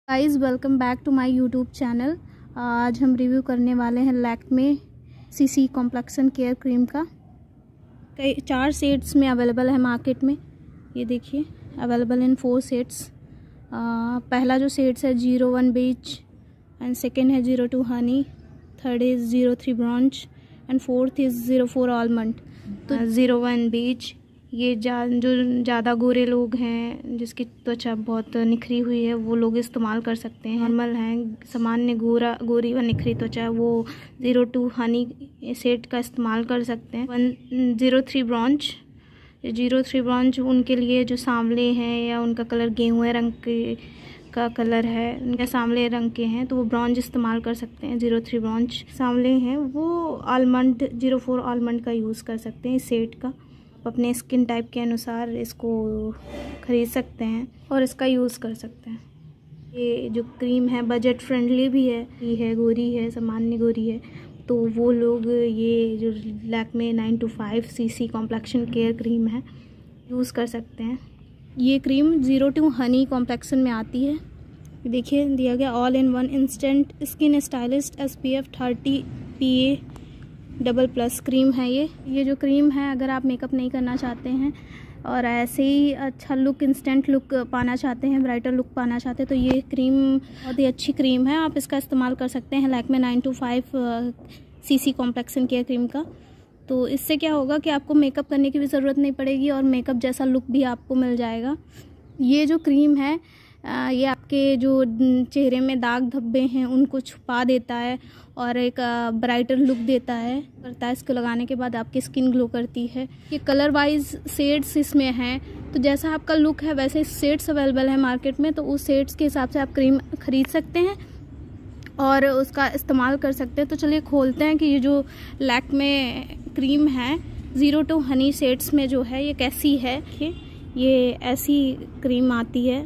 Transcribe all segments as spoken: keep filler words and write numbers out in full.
Guys welcome back to my YouTube channel. आज हम review करने वाले हैं Lakme CC complexion care cream का। कई चार शेड्स में अवेलेबल है मार्केट में। ये देखिए अवेलेबल इन फोर शेड्स। पहला जो शेड्स है zero one beige and second है zero two honey, third is zero three bronze and fourth is zero four almond. तो ज़ीरो वन बीच ये जा जो ज़्यादा गोरे लोग हैं, जिसकी त्वचा बहुत निखरी हुई है, वो लोग इस्तेमाल कर सकते हैं। नॉर्मल हैं, सामान्य गोरा गोरी व निखरी त्वचा है, वो ज़ीरो टू हनी सेट का इस्तेमाल कर सकते हैं। One zero three bronze zero three bronze उनके लिए जो सांवले हैं या उनका कलर गेहुए रंग के का कलर है, उनके सांवले रंग के हैं, तो वो ब्रॉन्ज इस्तेमाल कर सकते हैं। ज़ीरो थ्री ब्रॉन्च सांवले हैं, वो आलमंड ज़ीरो फोर आलमंड का यूज़ कर सकते हैं इस सेट का। अपने स्किन टाइप के अनुसार इसको ख़रीद सकते हैं और इसका यूज़ कर सकते हैं। ये जो क्रीम है बजट फ्रेंडली भी है, ये है गोरी है, सामान्य गोरी है, तो वो लोग ये जो Lakme nine to five CC complexion care cream है यूज़ कर सकते हैं। ये cream zero two honey complexion में आती है। देखिए दिया गया all in one instant skin stylist S P F thirty P A double plus cream है। ये ये जो क्रीम है, अगर आप मेकअप नहीं करना चाहते हैं और ऐसे ही अच्छा लुक, इंस्टेंट लुक पाना चाहते हैं, ब्राइटर लुक पाना चाहते हैं, तो ये क्रीम बहुत ही अच्छी क्रीम है। आप इसका इस्तेमाल कर सकते हैं Lakme nine to five CC complexion care cream का। तो इससे क्या होगा कि आपको मेकअप करने की भी ज़रूरत नहीं पड़ेगी और मेकअप जैसा लुक भी आपको मिल जाएगा। ये जो क्रीम है ये आपके जो चेहरे में दाग धब्बे हैं उनको छुपा देता है और एक ब्राइटर लुक देता है करता है। इसको लगाने के बाद आपकी स्किन ग्लो करती है। ये कलर वाइज शेड्स इसमें हैं, तो जैसा आपका लुक है वैसे शेड्स अवेलेबल है मार्केट में, तो उस शेड्स के हिसाब से आप क्रीम खरीद सकते हैं और उसका इस्तेमाल कर सकते हैं। तो चलिए खोलते हैं कि ये जो लैक्मे क्रीम है ज़ीरो टू हनी शेड्स में जो है ये कैसी है। ये ऐसी क्रीम आती है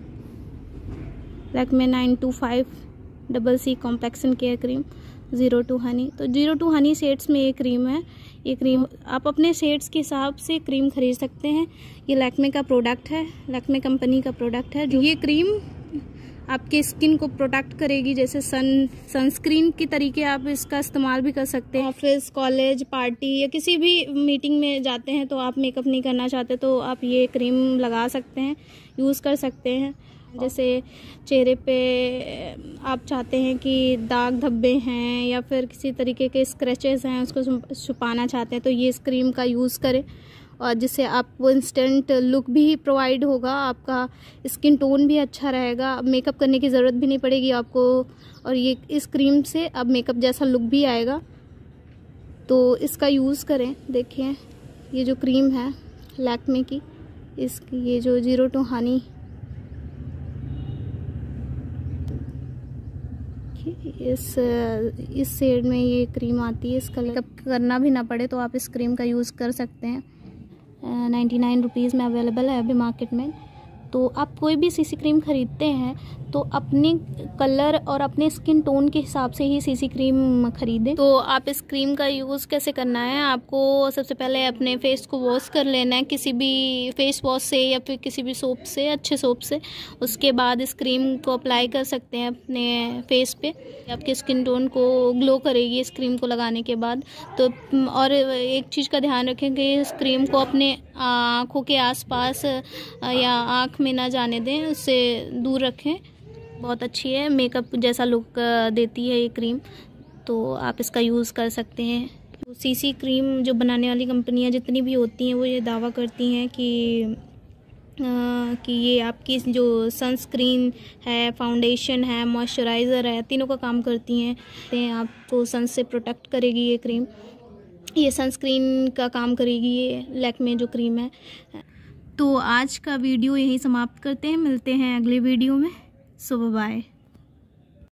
Lakme nine to five double C complexion care cream zero two honey. तो ज़ीरो टू हनी शेड्स में ये क्रीम है। ये क्रीम आप अपने शेड्स के हिसाब से क्रीम खरीद सकते हैं। ये लैक्मे का प्रोडक्ट है, लैक्मे कंपनी का प्रोडक्ट है। जो ये क्रीम आपके स्किन को प्रोटेक्ट करेगी, जैसे सन सनस्क्रीन की तरीके आप इसका इस्तेमाल भी कर सकते हैं। ऑफिस, कॉलेज, पार्टी या किसी भी मीटिंग में जाते हैं तो आप मेकअप नहीं करना चाहते तो आप ये क्रीम लगा सकते हैं, यूज़ कर सकते हैं। जैसे चेहरे पे आप चाहते हैं कि दाग धब्बे हैं या फिर किसी तरीके के स्क्रैचेस हैं, उसको छुपाना चाहते हैं, तो ये इस क्रीम का यूज़ करें और जिससे आपको इंस्टेंट लुक भी प्रोवाइड होगा, आपका स्किन टोन भी अच्छा रहेगा, मेकअप करने की ज़रूरत भी नहीं पड़ेगी आपको। और ये इस क्रीम से अब मेकअप जैसा लुक भी आएगा, तो इसका यूज़ करें। देखिए ये जो क्रीम है लैक्मे की, इस ये जो ज़ीरो टू हनी, इस इस शेड में ये क्रीम आती है। इसका मेकअप करना भी ना पड़े तो आप इस क्रीम का यूज़ कर सकते हैं। नाइन्टी नाइन रुपीज़ में अवेलेबल है अभी मार्केट में। तो आप कोई भी सीसी क्रीम ख़रीदते हैं तो अपने कलर और अपने स्किन टोन के हिसाब से ही सीसी क्रीम खरीदें। तो आप इस क्रीम का यूज़ कैसे करना है, आपको सबसे पहले अपने फेस को वॉश कर लेना है किसी भी फेस वॉश से या फिर किसी भी सोप से, अच्छे सोप से। उसके बाद इस क्रीम को अप्लाई कर सकते हैं अपने फेस पे। आपके स्किन टोन को ग्लो करेगी इस क्रीम को लगाने के बाद। तो और एक चीज़ का ध्यान रखें कि इस क्रीम को अपने आँखों के आसपास या आँख में ना जाने दें, उससे दूर रखें। बहुत अच्छी है, मेकअप जैसा लुक देती है ये क्रीम, तो आप इसका यूज़ कर सकते हैं। तो सीसी क्रीम जो बनाने वाली कंपनियां जितनी भी होती हैं वो ये दावा करती हैं कि आ, कि ये आपकी जो सनस्क्रीन है, फाउंडेशन है, मॉइस्चराइज़र है, तीनों का काम करती हैं। आपको सन से प्रोटेक्ट करेगी ये क्रीम, ये सनस्क्रीन का काम करेगी ये लैक्मे जो क्रीम है। तो आज का वीडियो यहीं समाप्त करते हैं, मिलते हैं अगले वीडियो में। So bye.